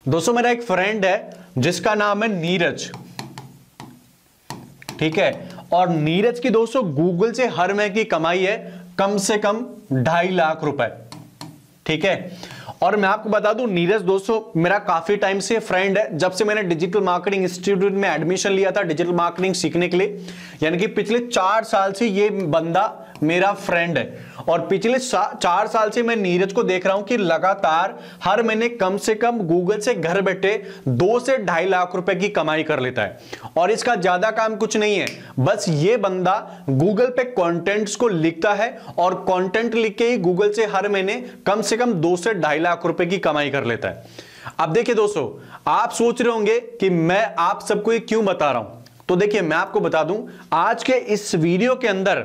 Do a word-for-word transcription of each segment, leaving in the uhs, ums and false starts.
दोस्तों मेरा एक फ्रेंड है जिसका नाम है नीरज, ठीक है। और नीरज की दोस्तों गूगल से हर महीने की कमाई है कम से कम ढाई लाख रुपए, ठीक है। और मैं आपको बता दूं, नीरज दोस्तों मेरा काफी टाइम से फ्रेंड है, जब से मैंने डिजिटल मार्केटिंग इंस्टीट्यूट में एडमिशन लिया था डिजिटल मार्केटिंग सीखने के लिए, यानी कि पिछले चार साल से ये बंदा मेरा फ्रेंड है। और पिछले चार साल से मैं नीरज को देख रहा हूं कि लगातार हर महीने कम से कम गूगल से घर बैठे दो से ढाई लाख रुपए की कमाई कर लेता है। और इसका ज्यादा काम कुछ नहीं है, बस ये बंदा गूगल पे कंटेंट्स को लिखता है और कंटेंट लिख के ही गूगल से हर महीने कम से कम दो से ढाई लाख रुपए की कमाई कर लेता है। अब देखिए दोस्तों, आप सोच रहे होंगे कि मैं आप सबको ये क्यों बता रहा हूं, तो देखिए मैं आपको बता दूं, आज के इस वीडियो के अंदर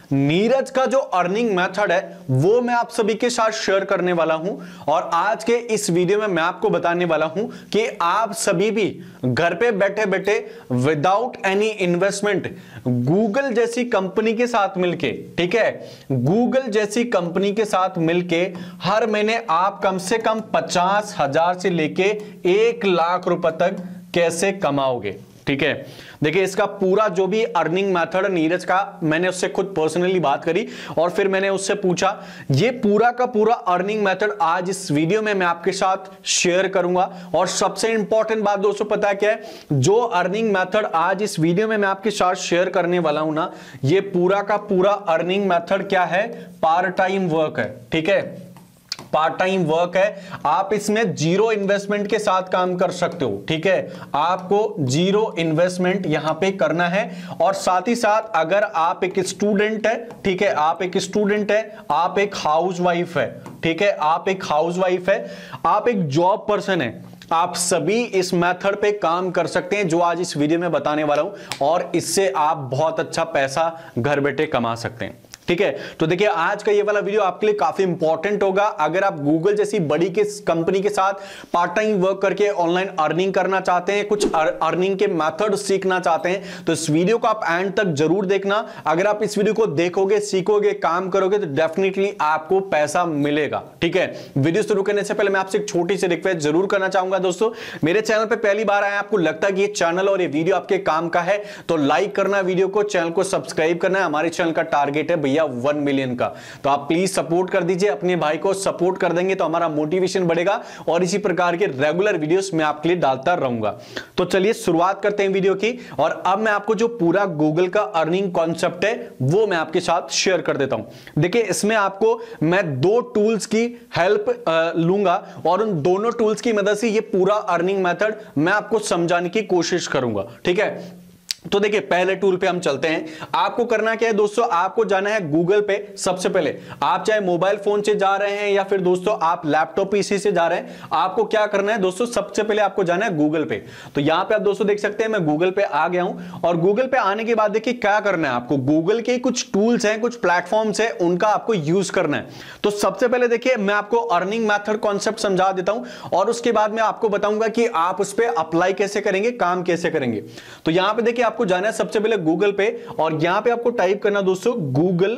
नीरज का जो अर्निंग मेथड है वो मैं आप सभी के साथ शेयर करने वाला हूं। और आज के इस वीडियो में मैं आपको बताने वाला हूं कि आप सभी भी घर पे बैठे बैठे विदाउट एनी इन्वेस्टमेंट गूगल जैसी कंपनी के साथ मिलके, ठीक है, गूगल जैसी कंपनी के साथ मिलके हर महीने आप कम से कम पचास हजार से लेके एक लाख रुपए तक कैसे कमाओगे, ठीक है। देखिए इसका पूरा जो भी अर्निंग मेथड नीरज का, मैंने उससे खुद पर्सनली बात करी और फिर मैंने उससे पूछा, ये पूरा का पूरा अर्निंग मेथड आज इस वीडियो में मैं आपके साथ शेयर करूंगा। और सबसे इंपॉर्टेंट बात दोस्तों पता है क्या है, जो अर्निंग मेथड आज इस वीडियो में मैं आपके साथ शेयर करने वाला हूं ना, ये पूरा का पूरा अर्निंग मेथड क्या है, पार्ट टाइम वर्क है, ठीक है, पार्ट टाइम वर्क है। आप इसमें जीरो इन्वेस्टमेंट के साथ काम कर सकते हो, ठीक है, आपको जीरो इन्वेस्टमेंट यहां पे करना है। और साथ ही साथ अगर आप एक स्टूडेंट है, ठीक है, आप एक स्टूडेंट है, आप एक हाउसवाइफ है, ठीक है, आप एक हाउसवाइफ है, आप एक जॉब पर्सन है, आप सभी इस मेथड पे काम कर सकते हैं जो आज इस वीडियो में बताने वाला हूं। और इससे आप बहुत अच्छा पैसा घर बैठे कमा सकते हैं, ठीक है। तो देखिए आज का ये वाला वीडियो आपके लिए काफी इंपॉर्टेंट होगा। अगर आप गूगल जैसी बड़ी के कंपनी के साथ पार्ट टाइम वर्क करके ऑनलाइन अर्निंग करना चाहते हैं, कुछ अर्निंग के मेथड सीखना चाहते हैं, तो इस वीडियो को आप एंड तक जरूर देखना। अगर आप इस वीडियो को देखोगे, सीखोगे, काम करोगे तो डेफिनेटली आपको पैसा मिलेगा, ठीक है। वीडियो शुरू करने से पहले मैं आपसे एक छोटी सी रिक्वेस्ट जरूर करना चाहूंगा दोस्तों, मेरे चैनल पर पहली बार आए, आपको लगता है कि ये चैनल और ये वीडियो आपके काम का है तो लाइक करना वीडियो को, चैनल को सब्सक्राइब करना है। हमारे चैनल का टारगेट है भैया वन मिलियन का, तो आप प्लीज सपोर्ट कर दीजिए, अपने भाई को सपोर्ट कर देंगे तो हमारा मोटिवेशन बढ़ेगा और इसी प्रकार के रेगुलर वीडियोस मैं आपके लिए डालता रहूंगा। तो चलिए शुरुआत करते हैं वीडियो की। और अब मैं आपको जो पूरा गूगल का अर्निंग कॉन्सेप्ट है वो मैं आपके साथ शेयर कर देता हूं। देखिए इसमें आपको मैं दो टूल्स की हेल्प लूंगा और उन दोनों टूल्स की मदद से ये पूरा अर्निंग मेथड मैं आपको समझाने की कोशिश करूंगा, ठीक है। तो देखिए पहले टूल पे हम चलते हैं। आपको करना क्या है दोस्तों, आपको जाना है गूगल पे। सबसे पहले आप चाहे मोबाइल फोन से जा रहे हैं या फिर दोस्तों आप लैपटॉप पीसी से जा रहे हैं, आपको क्या करना है दोस्तों, सबसे पहले आपको जाना है गूगल पे। तो यहां पे आप दोस्तों देख सकते हैं मैं गूगल पे आ गया हूं। और गूगल पे आने के बाद देखिए क्या करना है आपको, गूगल के कुछ टूल्स हैं, कुछ प्लेटफॉर्म्स हैं, उनका आपको यूज करना है। तो सबसे पहले देखिए मैं आपको अर्निंग मेथड कॉन्सेप्ट समझा देता हूं और उसके बाद मैं आपको बताऊंगा कि आप उस पर अप्लाई कैसे करेंगे, काम कैसे करेंगे। तो यहां पे देखिए आपको जाना है सबसे पहले गूगल पे और यहां पे आपको टाइप करना दोस्तों गूगल,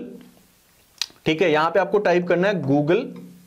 ठीक है, यहां पे आपको टाइप करना है गूगल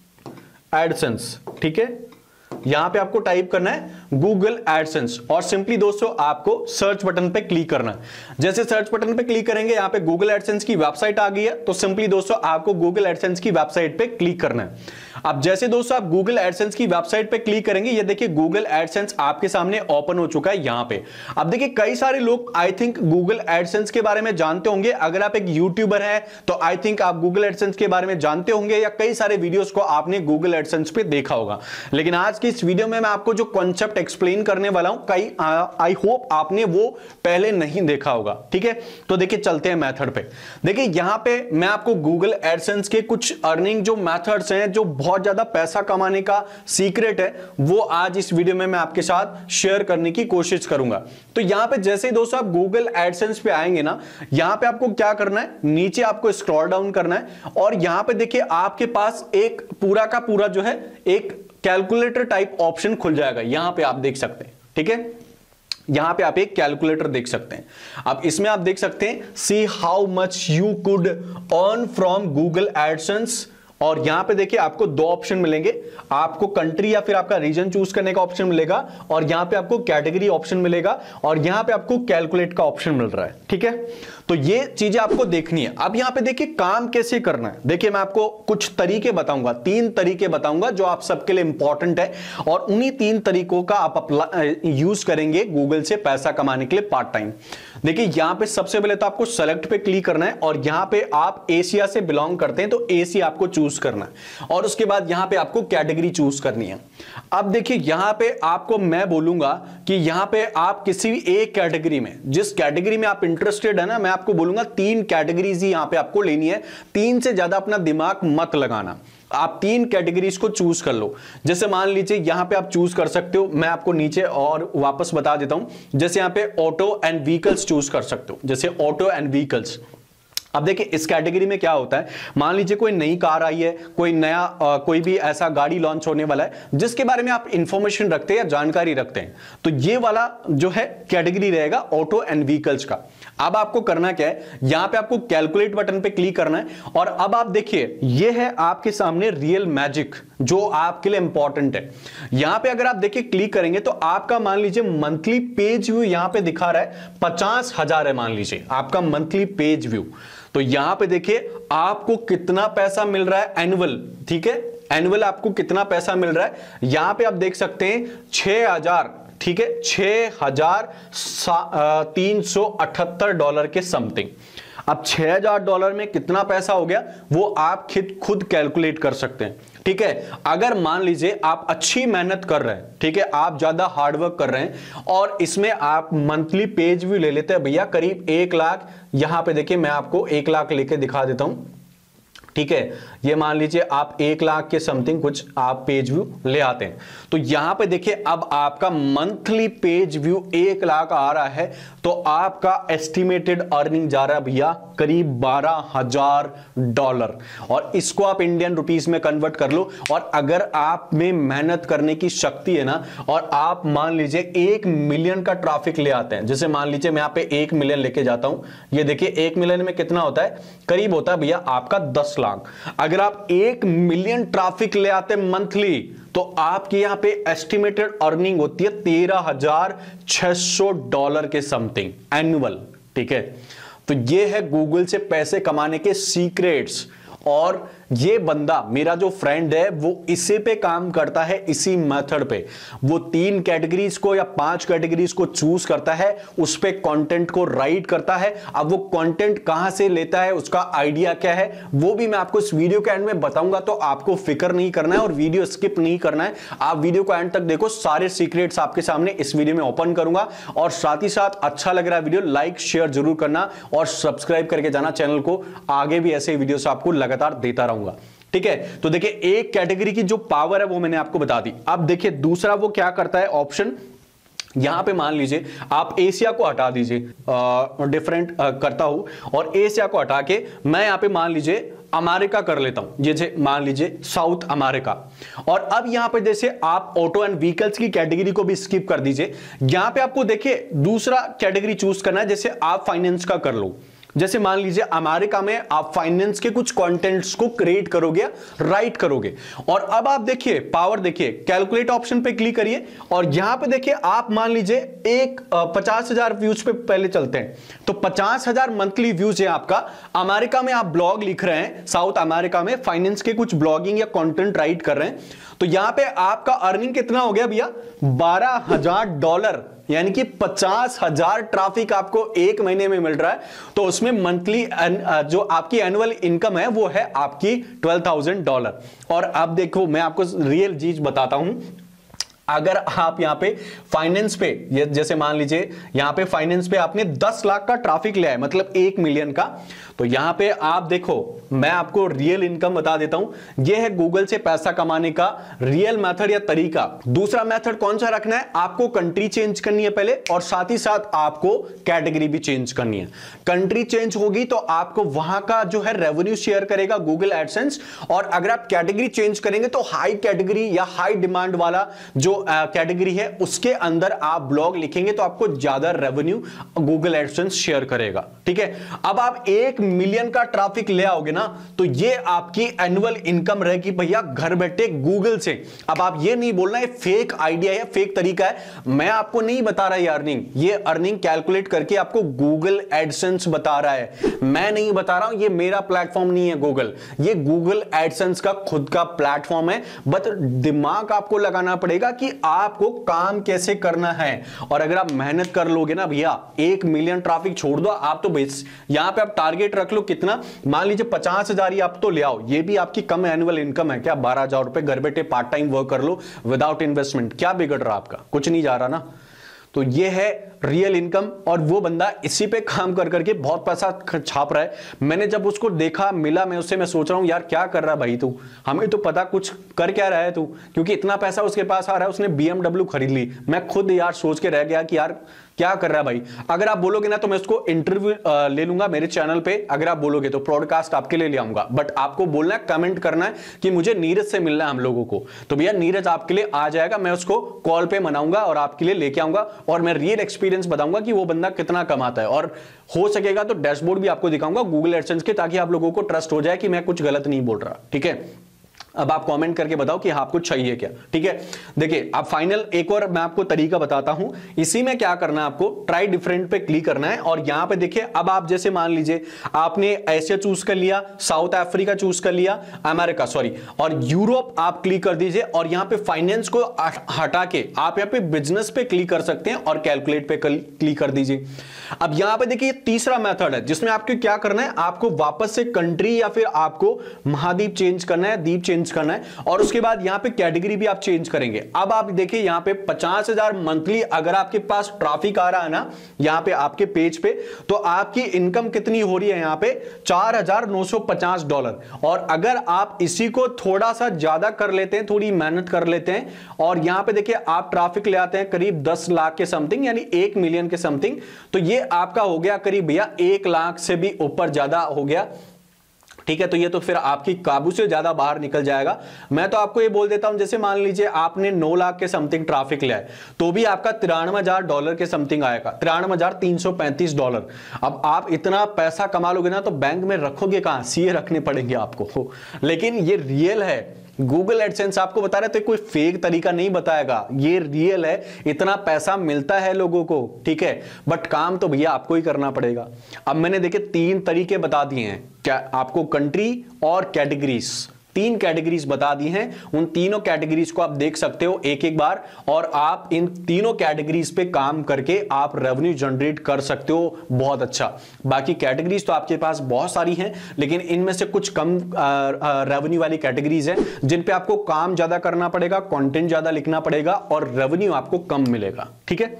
एडसेंस, ठीक है, यहां पे आपको टाइप करना है गूगल एडसेंस और सिंपली दोस्तों आपको सर्च बटन पे क्लिक करना है। जैसे सर्च बटन पे क्लिक करेंगे यहां पे गूगल एडसेंस की वेबसाइट आ गई है, तो सिंपली दोस्तों आपको गूगल एडसेंस की वेबसाइट पे क्लिक करना है। अब जैसे दोस्तों आप गूगल एडसेंस की वेबसाइट पे क्लिक करेंगे, ये देखिए गूगल एडसेंस आपके सामने ओपन हो चुका है यहां पे। अब देखिए कई सारे लोग आई थिंक गूगल एडसेंस के बारे में जानते होंगे। अगर आप एक यूट्यूबर हैं तो आई थिंक आप गूगल एडसेंस के बारे में जानते होंगे या कई सारे वीडियोस को आपने गूगल एडसेंस पे देखा होगा। लेकिन आज की इस वीडियो में मैं आपको जो कॉन्सेप्ट एक्सप्लेन करने वाला हूं, कई आई होप आपने वो पहले नहीं देखा होगा, ठीक है। तो देखिए चलते हैं मेथड पे। देखिए यहां पे मैं आपको गूगल एडसेंस के कुछ अर्निंग जो मेथड्स हैं, जो बहुत ज्यादा पैसा कमाने का सीक्रेट है, वो आज इस वीडियो में मैं आपके साथ शेयर करने की कोशिश करूंगा। तो यहां पे जैसे ही दोस्तों आप गूगल एडसेंस पे आएंगे ना, यहां पे आपको क्या करना है, नीचे आपको स्क्रॉल डाउन करना है और यहां पे देखिए आपके पास एक पूरा का पूरा जो है एक कैलकुलेटर टाइप ऑप्शन खुल जाएगा, यहां पे आप देख सकते हैं, ठीक है। यहां पे आप एक कैलकुलेटर देख सकते हैं। अब इसमें आप देख सकते हैं see how much you could earn from Google AdSense और यहां पे देखिए आपको दो ऑप्शन मिलेंगे, आपको कंट्री या फिर आपका रीजन चूज करने का ऑप्शन मिलेगा, और यहां पे आपको कैटेगरी ऑप्शन मिलेगा, और यहां पे आपको कैलकुलेट का ऑप्शन मिल रहा है। ठीक है, तो ये चीजें आपको देखनी है। अब यहां पे देखिए काम कैसे करना है, देखिए मैं आपको कुछ तरीके बताऊंगा, तीन तरीके बताऊंगा जो आप सबके लिए इंपॉर्टेंट है, और उन्हीं तीन तरीकों का आप यूज करेंगे गूगल से पैसा कमाने के लिए पार्ट टाइम। देखिए यहां पे सबसे पहले तो आपको सेलेक्ट पे क्लिक करना है, और यहां पे आप एशिया से बिलोंग करते हैं तो एशिया आपको चूज करना है, और उसके बाद यहां पे आपको कैटेगरी चूज करनी है। अब देखिए यहां पे आपको मैं बोलूंगा कि यहां पे आप किसी भी एक कैटेगरी में, जिस कैटेगरी में आप इंटरेस्टेड है ना, मैं आपको बोलूंगा तीन कैटेगरीज ही यहां पे आपको लेनी है, तीन से ज्यादा अपना दिमाग मत लगाना, आप तीन कैटेगरीज को चूज कर लो। जैसे मान लीजिए यहां पे आप चूज कर सकते हो, मैं आपको नीचे और वापस बता देता हूं, जैसे यहां पे ऑटो एंड व्हीकल्स चूज कर सकते हो, जैसे ऑटो एंड व्हीकल्स। अब देखिए इस कैटेगरी में क्या होता है, मान लीजिए कोई नई कार आई है, कोई नया आ, कोई भी ऐसा गाड़ी लॉन्च होने वाला है जिसके बारे में आप इंफॉर्मेशन रखते हैं या जानकारी रखते हैं, तो ये वाला जो है कैटेगरी रहेगा ऑटो एंड व्हीकल्स का। अब आपको करना क्या है, यहां पे आपको कैलकुलेट बटन पे क्लिक करना है, और अब आप देखिए ये है आपके सामने रियल मैजिक जो आपके लिए इंपॉर्टेंट है। यहां पे अगर आप देखिए क्लिक करेंगे तो आपका मान लीजिए मंथली पेज व्यू यहां पे दिखा रहा है पचास हजार है, मान लीजिए आपका मंथली पेज व्यू। तो यहां पे देखिए आपको कितना पैसा मिल रहा है एनुअल, ठीक है, एनुअल आपको कितना पैसा मिल रहा है यहां पे आप देख सकते हैं छह हजार, ठीक है, छह हजार तीन सौ अठहत्तर डॉलर के समथिंग। अब छह हजार डॉलर में कितना पैसा हो गया वो आप खुद खुद कैलकुलेट कर सकते हैं। ठीक है, अगर मान लीजिए आप अच्छी मेहनत कर रहे हैं, ठीक है, आप ज्यादा हार्डवर्क कर रहे हैं, और इसमें आप मंथली पेज व्यू ले लेते हैं भैया करीब एक लाख, यहां पे देखिए मैं आपको एक लाख लेके दिखा देता हूं। ठीक है, ये मान लीजिए आप एक लाख के समथिंग कुछ आप पेज व्यू ले आते हैं, तो यहां पे देखिए अब आपका मंथली पेज व्यू एक लाख आ रहा है, तो आपका एस्टिमेटेड अर्निंग जा रहा है भैया करीब बारह हजार डॉलर, और इसको आप इंडियन रुपीस में कन्वर्ट कर लो। और अगर आप में मेहनत करने की शक्ति है ना, और आप मान लीजिए एक मिलियन का ट्रैफिक ले आते हैं, जैसे मान लीजिए मैं यहाँ पे एक मिलियन लेके जाता हूं, ये देखिए एक मिलियन में कितना होता है, करीब होता है भैया आपका दस लाख। अगर आप एक मिलियन ट्रैफिक ले आते हैं मंथली, तो आपके यहां पे एस्टिमेटेड अर्निंग होती है तेरह हजार छह सौ डॉलर के समथिंग एनुअल। ठीक है, तो ये है गूगल से पैसे कमाने के सीक्रेट्स, और ये बंदा मेरा जो फ्रेंड है वो इसी पे काम करता है, इसी मेथड पे। वो तीन कैटेगरीज को या पांच कैटेगरीज को चूज करता है, उस पे कंटेंट को राइट करता है। अब वो कंटेंट कहां से लेता है, उसका आइडिया क्या है, वो भी मैं आपको इस वीडियो के एंड में बताऊंगा, तो आपको फिक्र नहीं करना है और वीडियो स्किप नहीं करना है। आप वीडियो को एंड तक देखो, सारे सीक्रेट्स आपके सामने इस वीडियो में ओपन करूंगा। और साथ ही साथ अच्छा लग रहा है वीडियो, लाइक शेयर जरूर करना और सब्सक्राइब करके जाना चैनल को, आगे भी ऐसे वीडियोस आपको लगातार देता रहूंगा। ठीक है, तो देखिए एक कैटेगरी की जो पावर है वो मैंने आपको बता दी। अब देखिए दूसरा वो क्या करता है ऑप्शन, यहां पे मान लीजिए आप एशिया को हटा दीजिए, डिफरेंट करता हूं, और एशिया को हटा के मैं यहां पे मान लीजिए अमेरिका कर लेता हूं, जैसे मान लीजिए साउथ अमेरिका। और अब यहां पे जैसे आप ऑटो एंड व्हीकल्स की कैटेगरी को भी स्किप कर दीजिए, यहां पे आपको देखिए दूसरा कैटेगरी चूज करना है, जैसे आप फाइनेंस का कर लो। जैसे मान लीजिए अमेरिका में आप फाइनेंस के कुछ कंटेंट्स को क्रिएट करोगे, राइट करोगे। और अब आप देखिए पावर, देखिए कैलकुलेट ऑप्शन पे क्लिक करिए, और यहां पे देखिए आप मान लीजिए एक पचास हजार व्यूज पे पहले चलते हैं, तो पचास हजार मंथली व्यूज है आपका। अमेरिका में आप ब्लॉग लिख रहे हैं, साउथ अमेरिका में फाइनेंस के कुछ ब्लॉगिंग या कंटेंट राइट कर रहे हैं, तो यहां पे आपका अर्निंग कितना हो गया भैया, बारह हजार डॉलर, यानी कि पचास हजार ट्रैफिक आपको एक महीने में मिल रहा है। तो उसमें मंथली जो आपकी एनुअल इनकम है वो है आपकी ट्वेल्व थाउजेंड डॉलर। और अब देखो मैं आपको रियल चीज बताता हूं, अगर आप यहां पे फाइनेंस पे, जैसे मान लीजिए यहां पे फाइनेंस पे आपने दस लाख का ट्रैफिक लिया है, मतलब एक मिलियन का, तो यहां पे आप देखो मैं आपको रियल इनकम बता देता हूं। यह है गूगल से पैसा कमाने का रियल मेथड या तरीका। दूसरा मेथड कौन सा रखना है, आपको कंट्री चेंज करनी है पहले, और साथ ही साथ आपको कैटेगरी भी चेंज करनी है। कंट्री चेंज होगी तो आपको वहां का जो है रेवेन्यू शेयर करेगा गूगल एडसेंस, और अगर आप कैटेगरी चेंज करेंगे तो हाई कैटेगरी या हाई डिमांड वाला जो कैटेगरी है उसके अंदर आप ब्लॉग लिखेंगे तो आपको ज्यादा रेवेन्यू गूगल एडसेंस शेयर करेगा। ठीक है, अब आप एक मिलियन का ट्रैफिक ले आओगे ना तो ये आपकी एनुअल इनकम रहेगी भैया घर बैठे गूगल से। अब आप ये नहीं बोलना ये फेक आइडिया है, फेक तरीका है, मैं आपको नहीं बता रहा ये अर्निंग, ये अर्निंग कैलकुलेट करके आपको गूगल एडसेंस बता रहा है, मैं नहीं बता रहा हूं, ये मेरा प्लेटफॉर्म नहीं है गूगल, ये गूगल एडसेंस का खुद का प्लेटफॉर्म है। बट दिमाग आपको लगाना पड़ेगा कि आपको काम कैसे करना है, और अगर आप मेहनत कर लोगे ना भैया एक मिलियन ट्रैफिक छोड़ दो आप, तो बेस यहां पे आप टारगेट रख लो कितना, मान लीजिए पचास हजार ही आप तो ले आओ, ये भी आपकी कम एनुअल इनकम है क्या, बारह हजार रुपए घर बैठे पार्ट टाइम वर्क कर लो विदाउट इन्वेस्टमेंट, क्या बिगड़ रहा आपका, कुछ नहीं जा रहा ना। तो ये है रियल इनकम, और वो बंदा इसी पे काम कर करके बहुत पैसा छाप रहा है। मैंने जब उसको देखा मिला मैं उससे, मैं सोच रहा हूं यार क्या कर रहा है भाई तू, हमें तो पता कुछ कर क्या रहा है तू, क्योंकि इतना पैसा उसके पास आ रहा है, उसने बीएमडब्ल्यू खरीद ली। मैं खुद यार सोच के रह गया कि यार क्या कर रहा है भाई। अगर आप बोलोगे ना तो मैं उसको इंटरव्यू ले लूंगा मेरे चैनल पे, अगर आप बोलोगे तो पॉडकास्ट आपके लिए ले आऊंगा, बट आपको बोलना है कमेंट करना है कि मुझे नीरज से मिलना है हम लोगों को, तो भैया नीरज आपके लिए आ जाएगा, मैं उसको कॉल पे मनाऊंगा और आपके लिए लेके आऊंगा, और मैं रियल एक्सपीरियंस बताऊंगा कि वो बंदा कितना कमाता है, और हो सकेगा तो डैशबोर्ड भी आपको दिखाऊंगा गूगल एडसेंस के, ताकि आप लोगों को ट्रस्ट हो जाए कि मैं कुछ गलत नहीं बोल रहा। ठीक है, अब आप कमेंट करके बताओ कि आपको चाहिए क्या। ठीक है, देखिए अब फाइनल एक और मैं आपको तरीका बताता हूं, इसी में क्या करना है आपको, ट्राई डिफरेंट पे क्लिक करना है, और यहां पे देखिए अब आप जैसे मान लीजिए आपने एशिया चूज कर लिया, साउथ अफ्रीका चूज कर लिया, अमेरिका सॉरी, और यूरोप आप क्लिक कर दीजिए, और यहां पे फाइनेंस को हटा के आप यहां पे बिजनेस पे क्लिक कर सकते हैं और कैलकुलेट पे क्लिक कर दीजिए। अब यहां पे देखिए तीसरा मेथड है जिसमें आपको क्या करना है, आपको वापस से कंट्री या फिर आपको महाद्वीप चेंज करना है, द्वीप चेंज करना है, और उसके बाद यहां पे कैटेगरी भी आप चेंज करेंगे। अब आप देखिए यहां पे पचास हजार मंथली अगर आपके पास ट्रैफिक आ रहा है ना यहां पे आपके पेज पे, तो आपकी इनकम कितनी हो रही है यहां पे चार हजार नौ सौ पचास डॉलर। और अगर आप इसी को थोड़ा सा ज्यादा कर लेते हैं, थोड़ी मेहनत कर लेते हैं, और यहां पे देखिए आप ट्रैफिक ले आते हैं करीब दस लाख के समथिंग, यानी एक मिलियन के समथिंग, तो ये आपका हो गया करीब भैया एक लाख से भी ऊपर ज्यादा हो गया। ठीक है, तो ये तो फिर आपकी काबू से ज्यादा बाहर निकल जाएगा। मैं तो आपको ये बोल देता हूं, जैसे मान लीजिए आपने नौ लाख के समथिंग ट्रैफिक लिया है तो भी आपका तिरानवे हजार डॉलर के समथिंग आएगा, तिरानवे हजार तीन सौ पैंतीस डॉलर। अब आप इतना पैसा कमा लोगे ना तो बैंक में रखोगे कहां, सीए रखने पड़ेंगे आपको। लेकिन ये रियल है, गूगल एडसेंस आपको बता रहे थे, कोई फेक तरीका नहीं बताएगा, ये रियल है, इतना पैसा मिलता है लोगों को। ठीक है, बट काम तो भैया आपको ही करना पड़ेगा। अब मैंने देखे तीन तरीके बता दिए हैं, क्या आपको कंट्री और कैटेगरीज, तीन कैटेगरीज बता दी हैं, उन तीनों कैटेगरीज को आप देख सकते हो एक एक बार, और आप इन तीनों कैटेगरीज पे काम करके आप रेवेन्यू जनरेट कर सकते हो बहुत अच्छा। बाकी कैटेगरीज तो आपके पास बहुत सारी हैं, लेकिन इनमें से कुछ कम रेवेन्यू वाली कैटेगरीज हैं जिन पे आपको काम ज्यादा करना पड़ेगा, कंटेंट ज्यादा लिखना पड़ेगा, और रेवेन्यू आपको कम मिलेगा। ठीक है,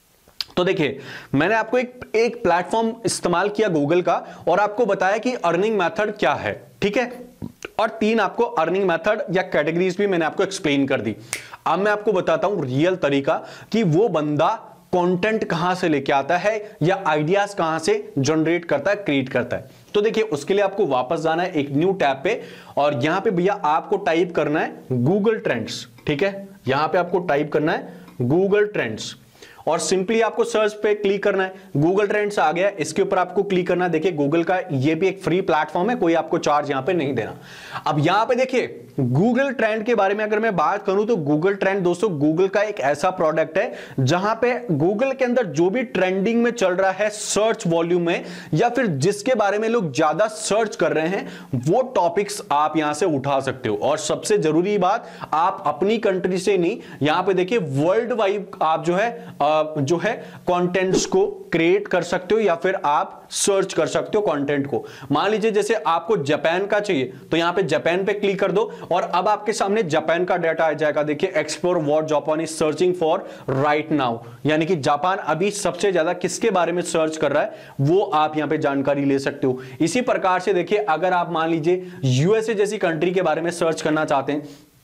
तो देखिए मैंने आपको एक एक प्लेटफॉर्म इस्तेमाल किया गूगल का, और आपको बताया कि अर्निंग मेथड क्या है। ठीक है, और तीन आपको अर्निंग मेथड या कैटेगरीज भी मैंने आपको एक्सप्लेन कर दी। अब मैं आपको बताता हूं रियल तरीका कि वो बंदा कंटेंट कहां से लेके आता है या आइडियाज कहां से जनरेट करता है, क्रिएट करता है। तो देखिए उसके लिए आपको वापस जाना है एक न्यू टैब पे, और यहां पे भैया आपको टाइप करना है गूगल ट्रेंड्स। ठीक है, यहां पे आपको टाइप करना है गूगल ट्रेंड्स, और सिंपली आपको सर्च पे क्लिक करना है। गूगल ट्रेंड्स आ गया, इसके ऊपर आपको क्लिक करना है। देखिए गूगल का ये भी एक फ्री प्लेटफॉर्म है, कोई आपको चार्ज यहां पे नहीं देना। अब यहां पे देखिए गूगल ट्रेंड के बारे में अगर मैं बात करूं तो गूगल ट्रेंड दोस्तों गूगल का एक ऐसा प्रोडक्ट है जहां पे गूगल के अंदर जो भी ट्रेंडिंग में चल रहा है सर्च वॉल्यूम में, या फिर जिसके बारे में लोग ज्यादा सर्च कर रहे हैं, वो टॉपिक्स आप यहां से उठा सकते हो। और सबसे जरूरी बात, आप अपनी कंट्री से नहीं, यहां पे देखिए वर्ल्ड वाइड आप जो है आ, जो है कंटेंट्स को क्रिएट कर सकते हो, या फिर आप सर्च कर सकते हो कंटेंट को। मान लीजिए जैसे आपको जापान का चाहिए तो यहां पे जापान पे क्लिक कर दो, और अब आपके सामने जापान का डाटा आ जाएगा। देखिए explore what Japan is searching for right now, यानी कि जापान अभी सबसे ज्यादा किसके बारे में सर्च कर रहा है वो आप यहां पे जानकारी ले सकते हो। इसी प्रकार से देखिए अगर आप मान लीजिए यूएसए जैसी कंट्री के बारे में सर्च करना चाहते हैं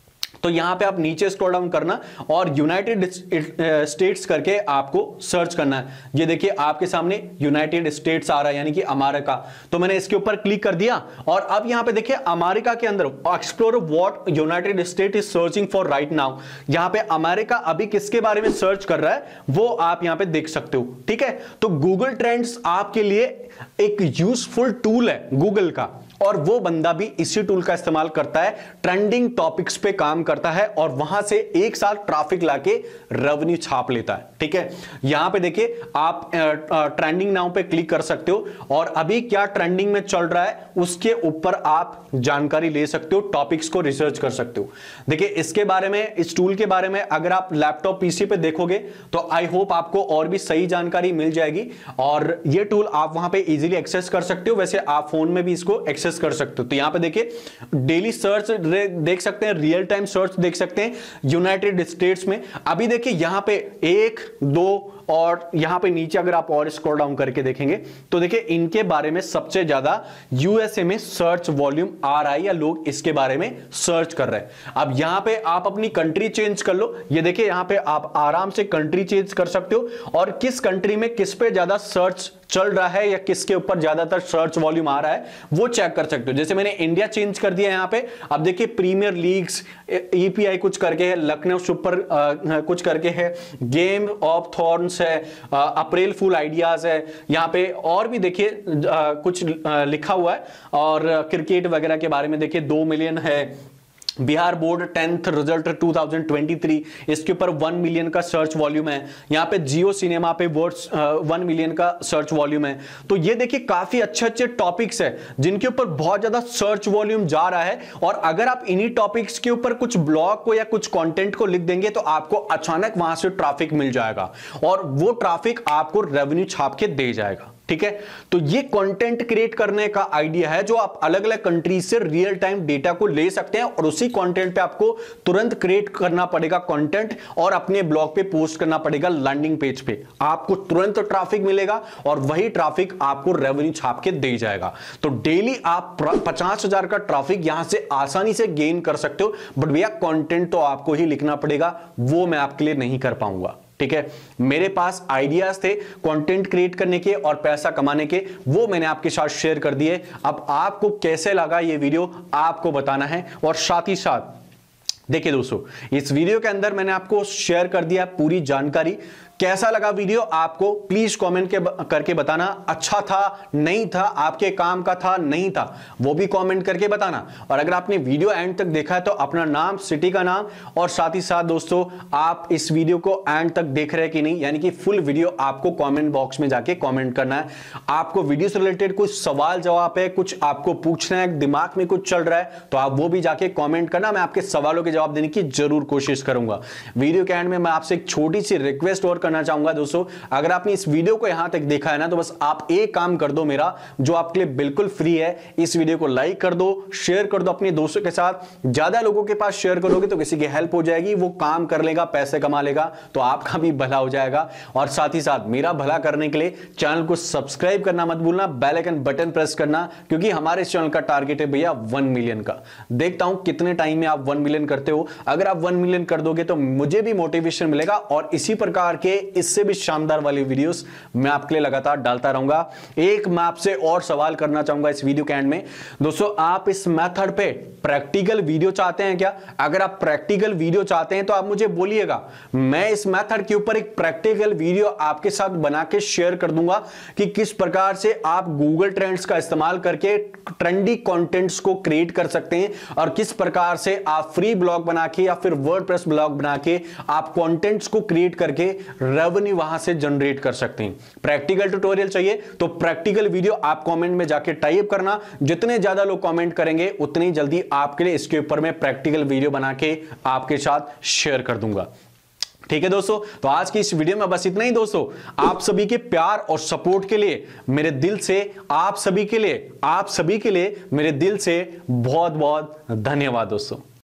तो यहां पे आप नीचे स्क्रॉल डाउन करना और यूनाइटेड स्टेट्स करके आपको सर्च करना है। ये देखिए आपके सामने यूनाइटेड स्टेट्स आ रहा है, यानी कि अमेरिका। तो मैंने इसके ऊपर क्लिक कर दिया और अब यहां पे देखिए अमेरिका के अंदर explore what United State is searching for right now. यहां पे अमेरिका अभी किसके बारे में सर्च कर रहा है वो आप यहां पे देख सकते हो, ठीक है। तो गूगल ट्रेंड्स आपके लिए एक यूजफुल टूल है गूगल का, और वो बंदा भी इसी टूल का इस्तेमाल करता है, ट्रेंडिंग टॉपिक्स पे काम करता है और वहां से एक साल ट्रैफिक लाके रेवेन्यू छाप लेता है, ठीक है। यहां पे देखिए आप ट्रेंडिंग नाउ पे क्लिक कर सकते हो और अभी क्या ट्रेंडिंग में चल रहा है उसके ऊपर आप जानकारी ले सकते हो, टॉपिक्स को रिसर्च कर सकते हो। देखिए इसके बारे में, इस टूल के बारे में अगर आप लैपटॉप पीसी पे देखोगे तो आई होप आपको और भी सही जानकारी मिल जाएगी और ये टूल आप वहां पे इजीली एक्सेस कर सकते हो। वैसे आप फोन में भी इसको एक्सेस कर सकते हो। तो यहां पे देखिए डेली सर्च देख सकते हैं, रियल टाइम सर्च देख सकते हैं यूनाइटेड स्टेट्स में। अभी देखिए यहां पे एक दो और यहां पे नीचे अगर आप और स्क्रॉल डाउन करके देखेंगे तो देखिए इनके बारे में सबसे ज्यादा यूएसए में सर्च वॉल्यूम आ रहा है या लोग इसके बारे में सर्च कर रहे हैं। अब यहां पे आप अपनी कंट्री चेंज कर लो। ये देखिए यहां पे आप आराम से कंट्री चेंज कर सकते हो और किस कंट्री में किस पे ज्यादा सर्च चल रहा है या किसके ऊपर ज्यादातर सर्च वॉल्यूम आ रहा है वो चेक कर सकते हो। जैसे मैंने इंडिया चेंज कर दिया यहां पे। अब देखिए प्रीमियर लीग्स, ईपीआई कुछ करके है, लखनऊ सुपर आ, कुछ करके है, गेम ऑफ थॉर्न्स है, अप्रैल फुल आइडियाज है, यहाँ पे और भी देखिए कुछ आ, लिखा हुआ है और क्रिकेट वगैरह के बारे में देखिए दो मिलियन है। बिहार बोर्ड टेंथ रिजल्ट दो हज़ार तेईस, इसके ऊपर वन मिलियन का सर्च वॉल्यूम है। यहाँ पे जियो सिनेमा पे वर्ड्स वन मिलियन का सर्च वॉल्यूम है। तो ये देखिए काफी अच्छे अच्छे टॉपिक्स है जिनके ऊपर बहुत ज्यादा सर्च वॉल्यूम जा रहा है और अगर आप इन्हीं टॉपिक्स के ऊपर कुछ ब्लॉग को या कुछ कंटेंट को लिख देंगे तो आपको अचानक वहां से ट्रैफिक मिल जाएगा और वो ट्रैफिक आपको रेवेन्यू छाप के दे जाएगा, ठीक है। तो ये कंटेंट क्रिएट करने का आइडिया है जो आप अलग अलग कंट्रीज से रियल टाइम डेटा को ले सकते हैं और उसी कंटेंट पे आपको तुरंत क्रिएट करना पड़ेगा कंटेंट और अपने ब्लॉग पे पोस्ट करना पड़ेगा लैंडिंग पेज पे। आपको तुरंत ट्रैफिक मिलेगा और वही ट्रैफिक आपको रेवेन्यू छाप के दे जाएगा। तो डेली आप पचास हजार का ट्रैफिक यहां से आसानी से गेन कर सकते हो, बट भैया कंटेंट तो आपको ही लिखना पड़ेगा, वो मैं आपके लिए नहीं कर पाऊंगा, ठीक है। मेरे पास आइडियाज थे कंटेंट क्रिएट करने के और पैसा कमाने के, वो मैंने आपके साथ शेयर कर दिए। अब आपको कैसे लगा ये वीडियो आपको बताना है। और साथ ही साथ देखिए दोस्तों, इस वीडियो के अंदर मैंने आपको शेयर कर दिया पूरी जानकारी। कैसा लगा वीडियो आपको प्लीज कमेंट के करके बताना। अच्छा था, नहीं था, आपके काम का था, नहीं था, वो भी कमेंट करके बताना। और अगर आपने वीडियो एंड तक देखा है तो अपना नाम, सिटी का नाम और साथ ही साथ दोस्तों आप इस वीडियो को एंड तक देख रहे हैं कि नहीं, यानी कि फुल वीडियो आपको कमेंट बॉक्स में जाके कमेंट करना है। आपको वीडियो से रिलेटेड कुछ सवाल जवाब है, कुछ आपको पूछना है, दिमाग में कुछ चल रहा है तो आप वो भी जाके कॉमेंट करना। मैं आपके सवालों के जवाब देने की जरूर कोशिश करूंगा। वीडियो के एंड में मैं आपसे एक छोटी सी रिक्वेस्ट और करना चाहूंगा दोस्तों, अगर आपने इस वीडियो को यहां तक देखा है ना तो बस आप एक काम कर दो मेरा, जो आपके लिए बिल्कुल फ्री है। इस वीडियो को लाइक कर दो, शेयर कर दो अपने दोस्तों के साथ। ज्यादा लोगों के पास शेयर करोगे तो किसी की हेल्प हो जाएगी, वो काम कर लेगा, पैसे कमा लेगा, तो आपका भी भला हो जाएगा। और साथ ही साथ मेरा भला करने के लिए चैनल को सब्सक्राइब करना मत भूलना, बेल आइकन बटन प्रेस करना, क्योंकि हमारे इस चैनल का टारगेट है भैया वन मिलियन का। देखता हूं कितने टाइम में आप वन मिलियन करते हो। अगर आप वन मिलियन कर दोगे तो मुझे भी मोटिवेशन मिलेगा और इसी प्रकार के इससे भी शानदार वाली वीडियोस मैं आपके लिए लगातार डालता रहूंगा। एक मैं आपसे और सवाल करना चाहूंगा इस वीडियो के एंड में दोस्तों, आप इस मेथड पे प्रैक्टिकल वीडियो चाहते हैं क्या? अगर आप प्रैक्टिकल वीडियो चाहते हैं तो आप मुझे बोलिएगा, मैं इस मेथड के ऊपर एक प्रैक्टिकल वीडियो आपके साथ बना के शेयर कर दूंगा कि किस प्रकार से आप गूगल ट्रेंड्स का इस्तेमाल करके ट्रेंडी कंटेंट्स को क्रिएट कर सकते हैं और किस प्रकार से आप फ्री ब्लॉग बना के या फिर वर्डप्रेस ब्लॉग बना के आप कंटेंट्स को क्रिएट करके रेवेन्यू वहां से जनरेट कर सकते हैं। प्रैक्टिकल ट्यूटोरियल चाहिए तो प्रैक्टिकल वीडियो आप कमेंट में जाके टाइप करना। जितने ज्यादा लोग कमेंट करेंगे उतनी जल्दी आपके लिए इसके ऊपर मैं प्रैक्टिकल वीडियो बना के आपके साथ शेयर कर दूंगा। ठीक है दोस्तों, तो आज की इस वीडियो में बस इतना ही दोस्तों। आप सभी के प्यार और सपोर्ट के लिए मेरे दिल से आप सभी के लिए आप सभी के लिए मेरे दिल से बहुत बहुत धन्यवाद दोस्तों।